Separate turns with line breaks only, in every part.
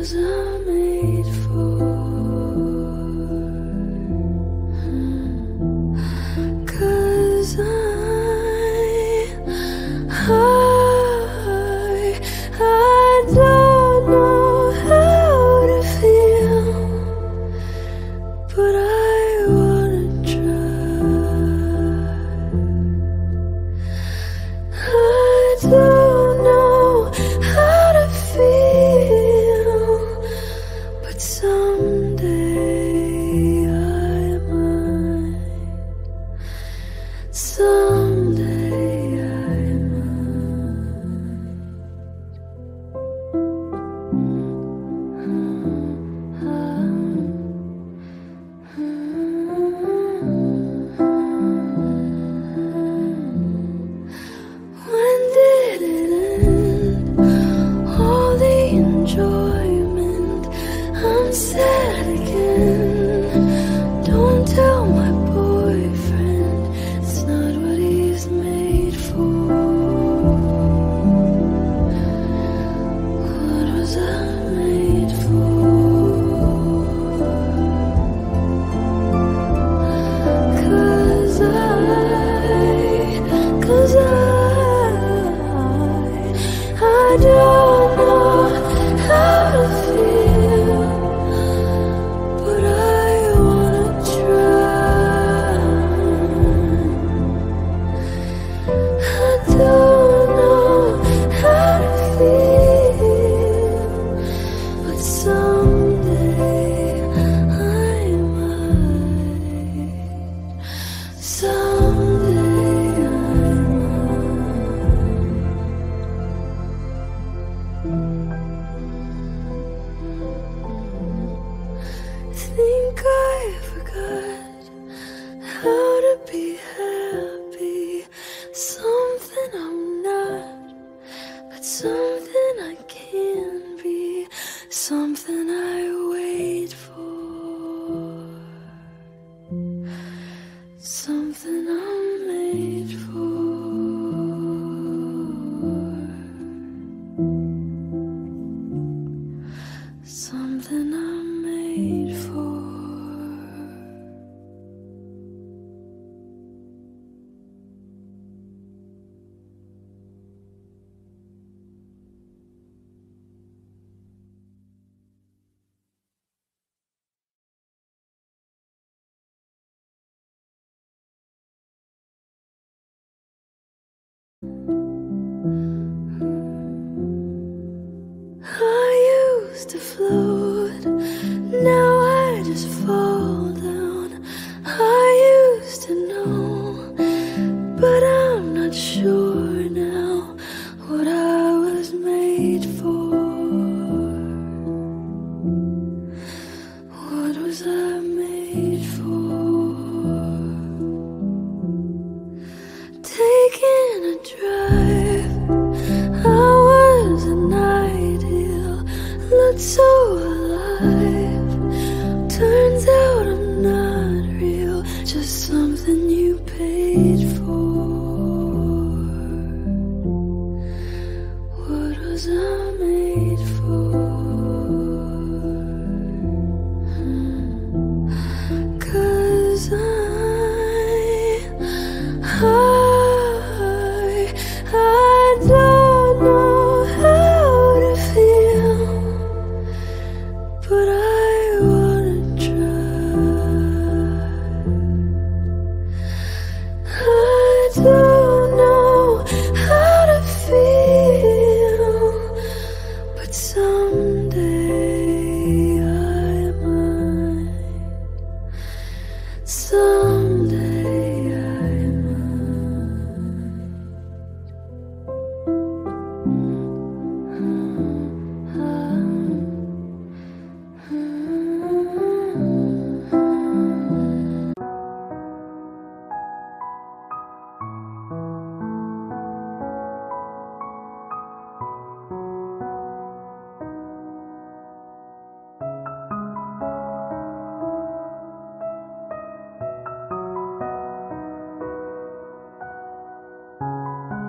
To float, now I just fall down. I used to know, but I'm not sure now what I was made for. What was I made for? Taking a drive, I was an ideal, looked so alive. Turns out I'm not real, just something you paid for. What was I made for? 'Cause I don't know how to feel, but I wanna try. I don't know how to feel, but someday I might. Someday I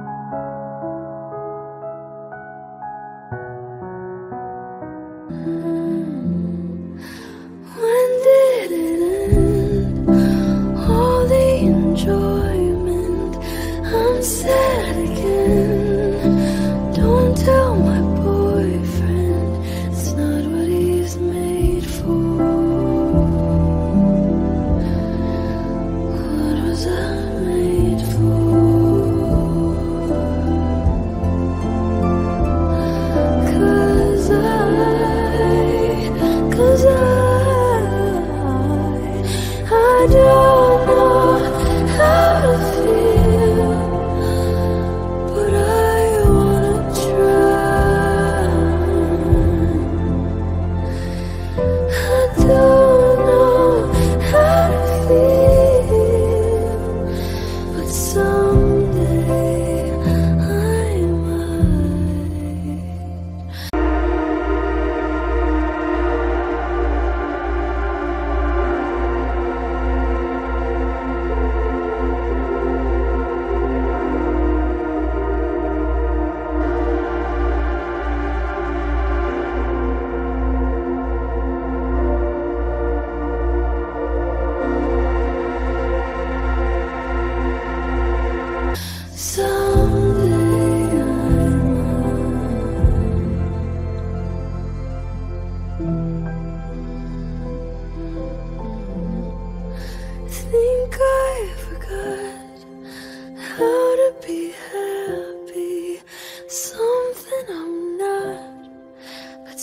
might.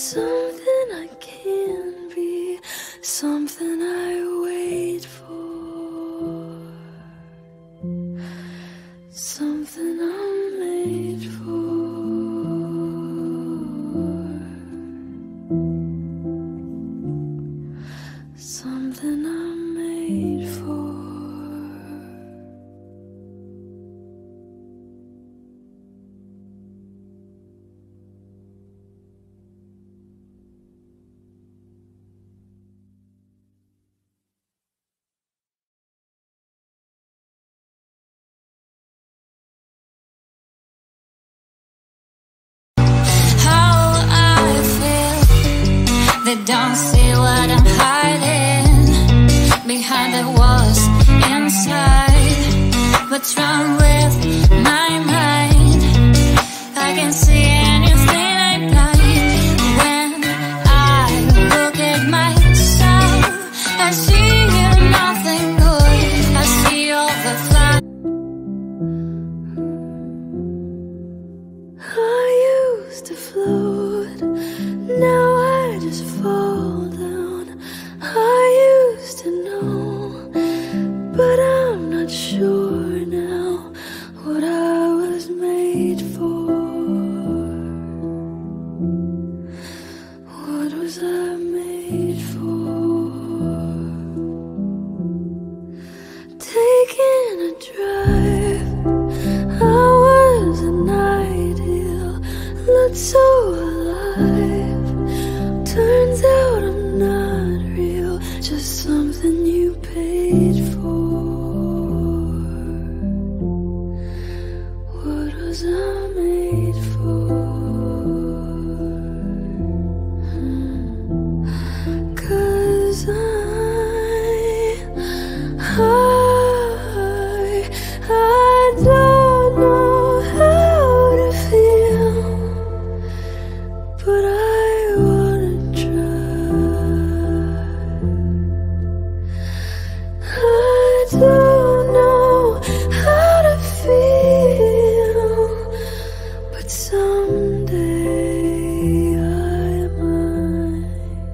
something I can be, something I wait for, something I'm made for, something I'm made for.
They don't see what I'm hiding behind the walls inside. What's wrong with my mind? I can see anything I like. When I look at myself, I see nothing good. I see all the flaws.
I used to float, now I just fall down. I used to know, but I'm not sure now what I was made for. What was I made for? Taking a drive, I was an ideal, looked so alive. Turns out I'm not real, just something you paid for. What was I made for? 'Cause I don't know how to feel, but I wanna try. I don't know how to feel, but someday I might.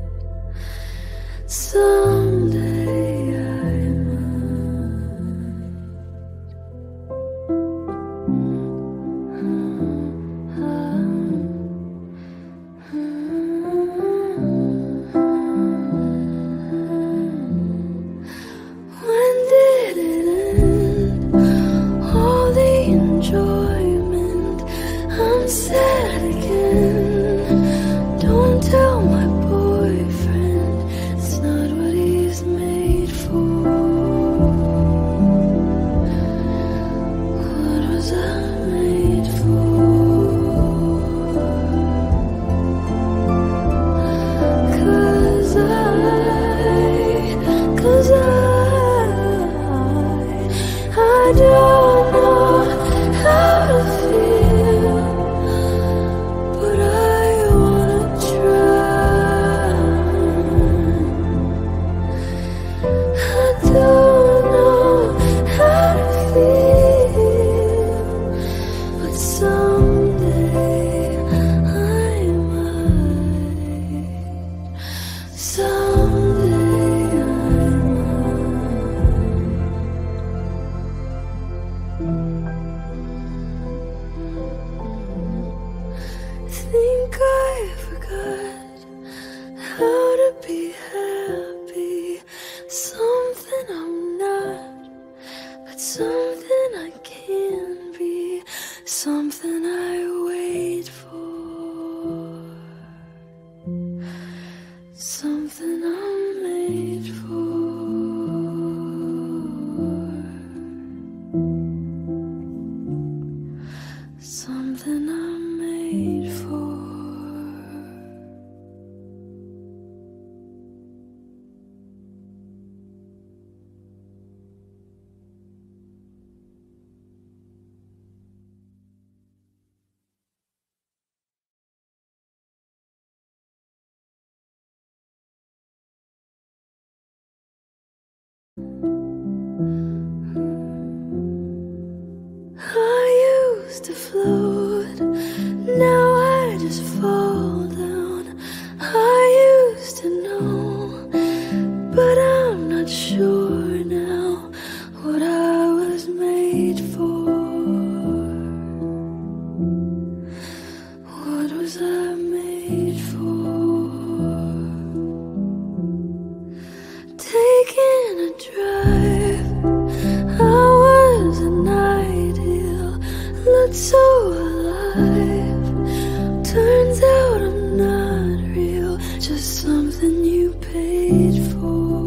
Someday I When did it end? All the enjoyment, I'm sad again. Don't tell my boyfriend, it's not what he's made for. What was I made for? 'Cause I don't know how to feel, but I wanna try. I don't know how to feel, but someday I might. Someday I think I forgot how to be happy. Something I'm not, but something I can be. Something I wait for. Something I'm made for. Something I'm made for. I used to float, now I just fall down. I made for? Taking a drive, I was an ideal, looked so alive. Turns out I'm not real, just something you paid for.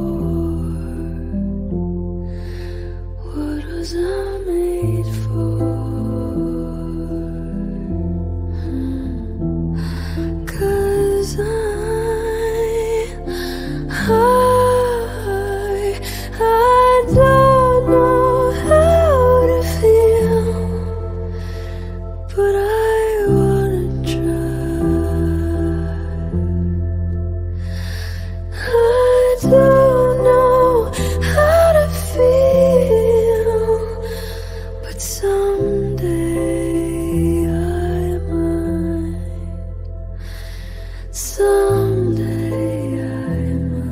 What was I made for? 'Cause I don't know how to feel, but I wanna try. I don't know how to feel, but someday I might. Someday I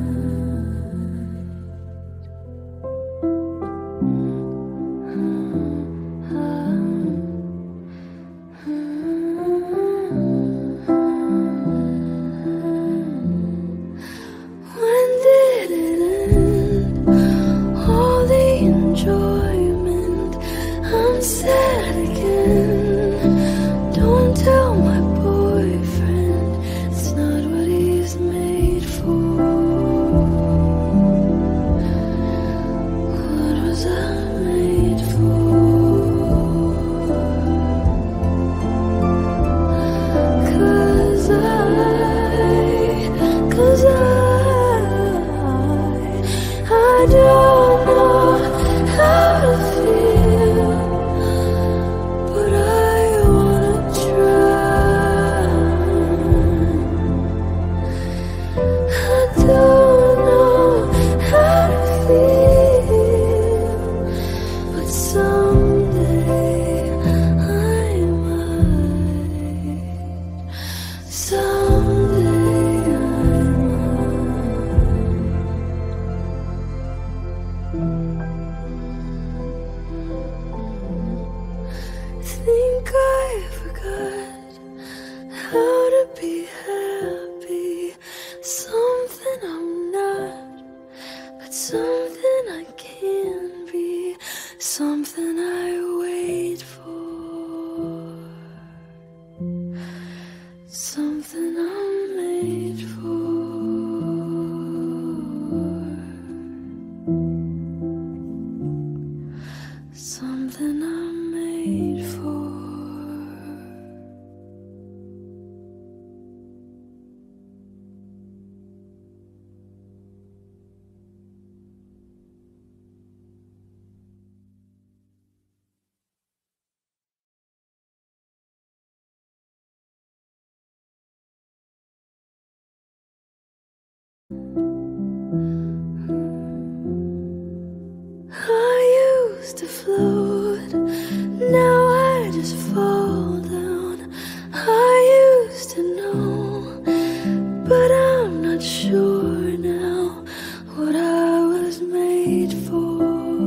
When did it end? All the enjoyment, I'm sad again. Don't tell my boyfriend, it's not what he's made for. What was I made for? 'Cause I don't know how to feel, but I wanna try. I don't know how to feel, but someday I might. Someday I think I forgot how to be happy. Something I'm not, but something I can be. Something I wait for. Something I'm made for. Something I'm made for. I used to float, now I just fall down. I used to know, but I'm not sure now what I was made for.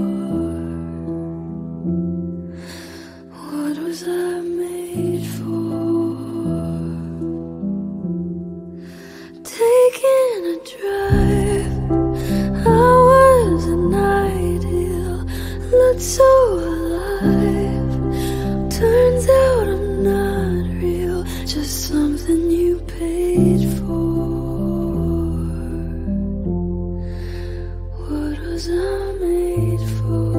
What was I made for? Taking a drive, I was an ideal, looked so alive. Turns out I'm not real, just something you paid for. What was I made for?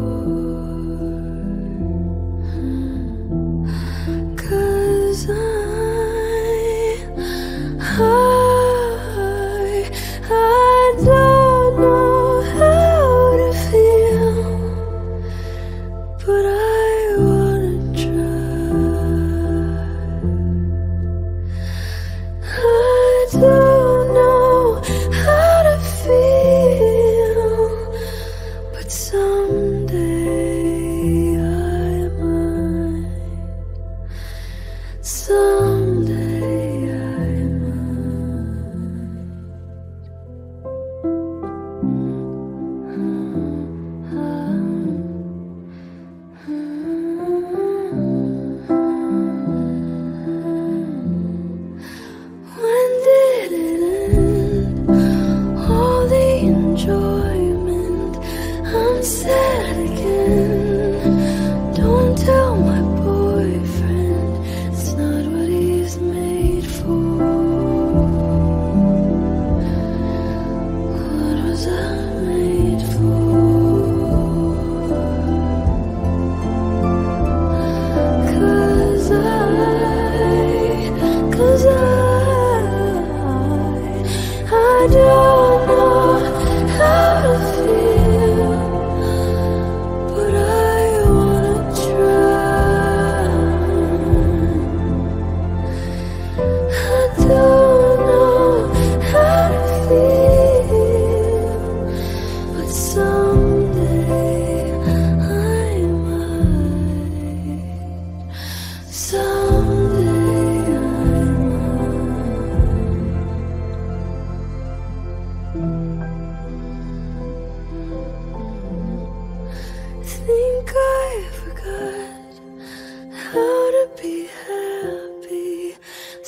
'Cause I don't know how to feel, but I wanna try.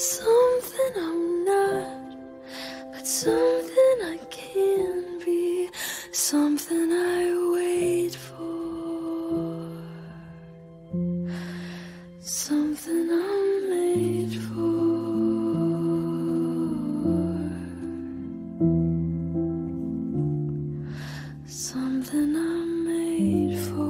something I'm not, but something I can be, something I wait for, something I'm made for, something I'm made for.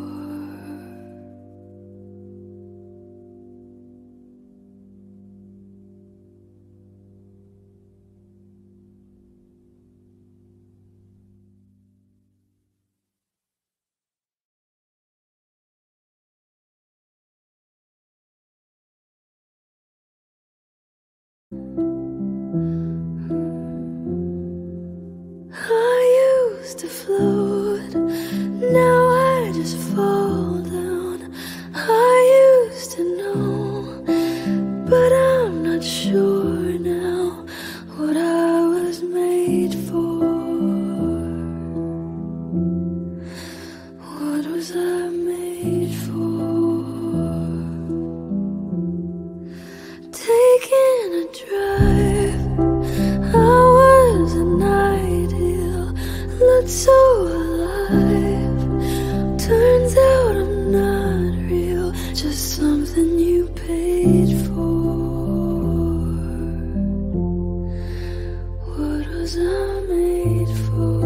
I used to float, now I just fall down. I used to know, but I'm not sure now what I was made for. What was I made for? Taking a drive, I was an ideal, looked so alive. Turns out I'm not real, just something you paid for. What was I made for?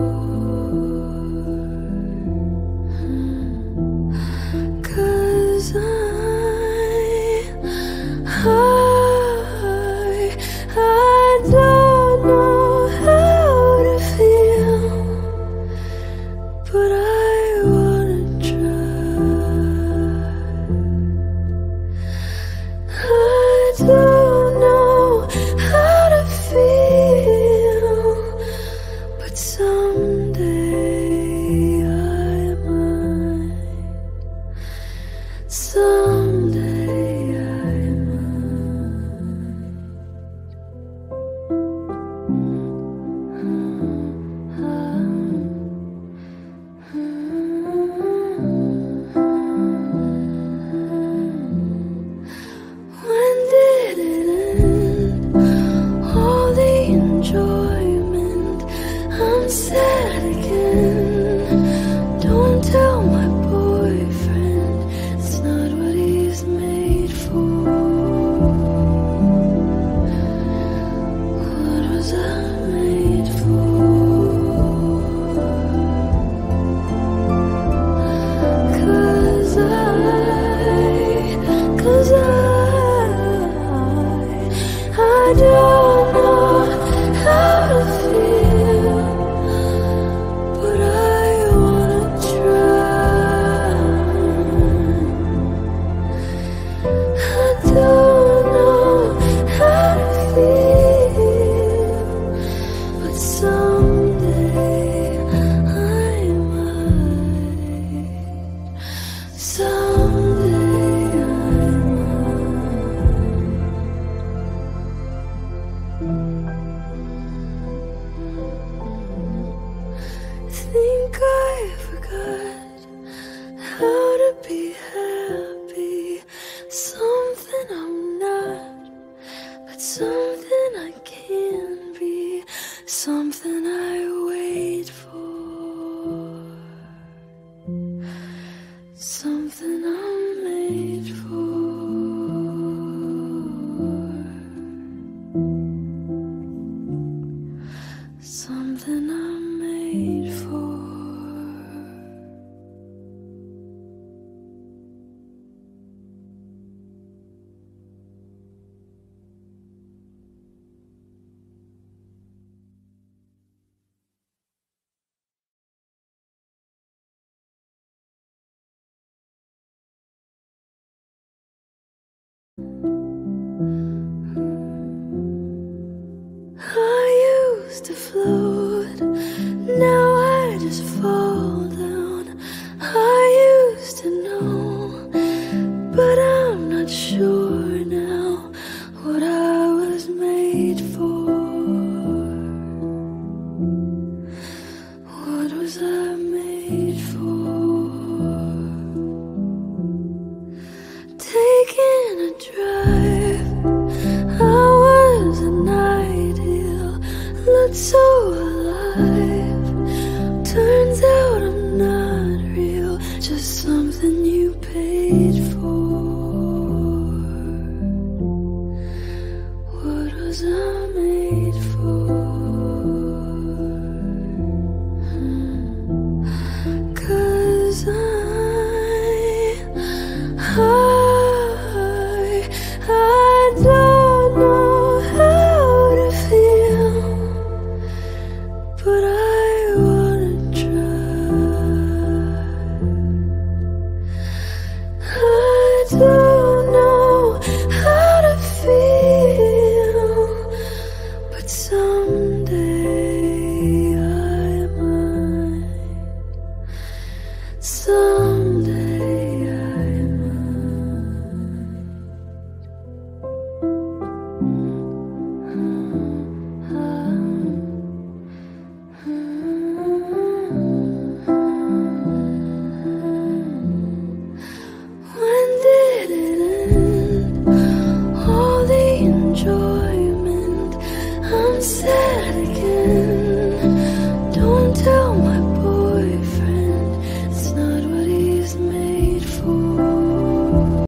'Cause I don't know how to feel, but I wanna try. I don't know how to feel, but someday I might. Someday I When did it end? All the enjoyment, I'm sad again. Don't tell my boyfriend, it's not what he's made for. What was I made for? 'Cause I don't know how to feel, but I wanna try. I don't know how to feel, but someday I might. Someday I think I forgot how to be happy, something I'm not, but something I can be, something I wait for, something I'm made for, something I'm made for. I used to float, now I just fall down. I used to know, but I'm not sure now what I was made for. What was I made for? Taking a drive, I 'cause I made